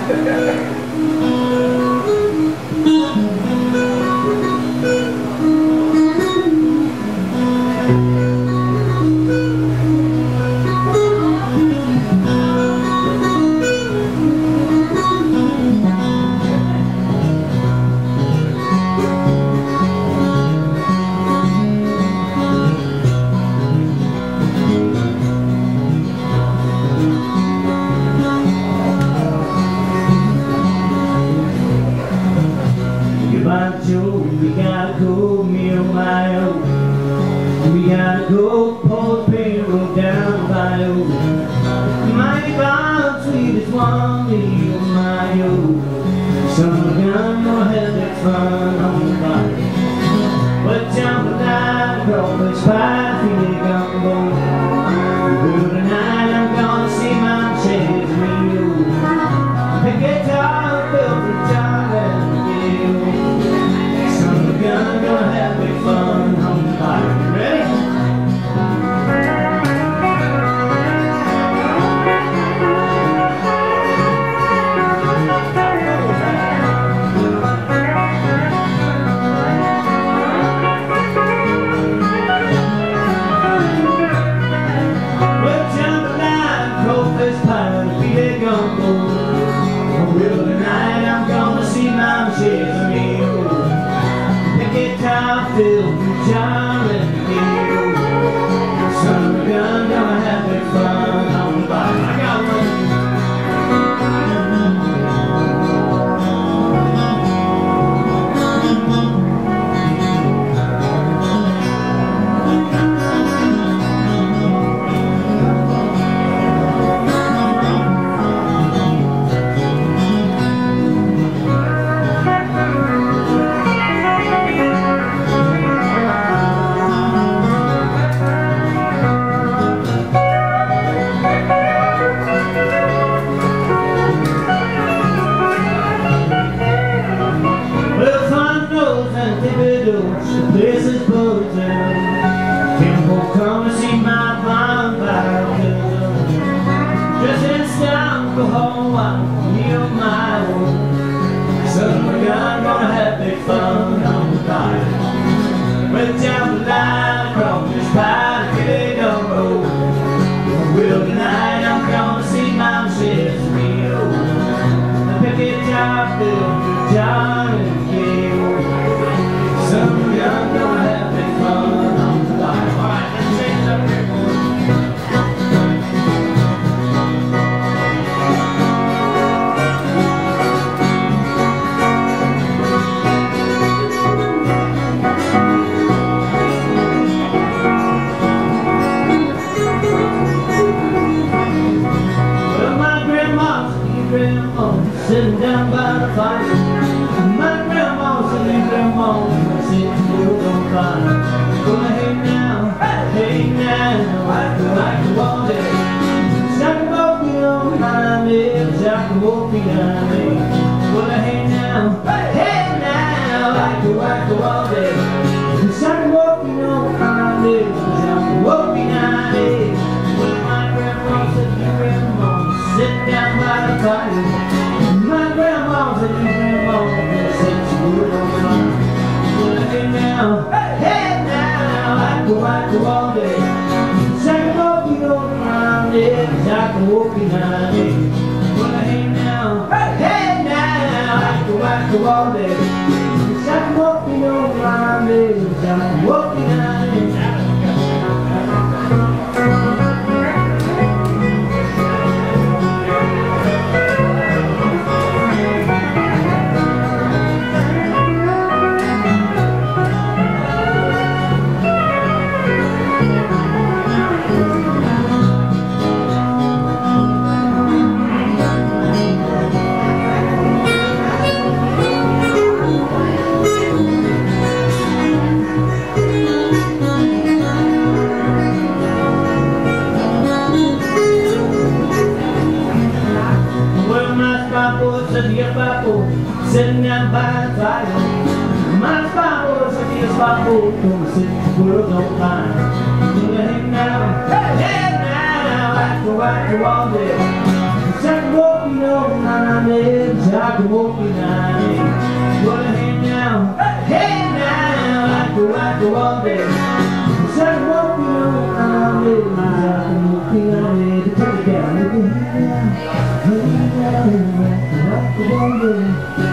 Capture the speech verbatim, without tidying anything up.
We gotta go, me oh my oh. We gotta go, pull the payroll down by oh. Mighty bomb, sweetest one, me oh my oh. Some gun, no have that fun on the body. But jump down, crawfish pie, feel it gumbo. Well, tonight I'm gonna see my chance, me oh. The guitar, built the job, and I'm gonna have big fun on the fire. Ready? Well, jambalaya, crawfish pie, filet gumbo. Well, tonight I'm gonna see my chest meal. Guitar filled with jar and deal. Son of a gun, gonna have big fun on the bike. I got one. The place is buzzing. People come to see my bonfire cousin. Just in style for home, I'm near my own. Son of a gun, gonna have big fun on the fire. With jambalaya, crawfish pie, filet gumbo. Well, tonight I'm gonna see my chest meal. The picket jar filled with jar and gill. Some young gonna have big fun on the line. All right, let's change up here. Well, my grandma's and your grandma sitting down by the fire. My grandma's and your grandma well, hey now, hey now, I can like the wall there. Jack and walk me on my lips, Jack and walk me down there. Well, hey now, hey now, I can like the wall there. Jack and walk me on my lips, Jack and walk me down there. Well, my grandma said your grandma sit down by the fire. My grandma said your grandma said she would on fire. Well, hey now, hey now, I go, I go all day. Jack and walking on my lips, Jack and walking on me. Well, hey now, hey now, I go, I go all day. Jack and walking on my lips, Jack and walking on me. Sitting down by the fire. My spy boy said he a spy boy, gonna sit the world on fire. Well, hey now, hey now, I go, I go all day. Jack walking on my I can walk behind me. Well, hey now, hey now, Aiko Aiko all day. Yes, I can walk behind me. I can walk behind me. To take it down, hey now, hey now, Aiko Aiko all day.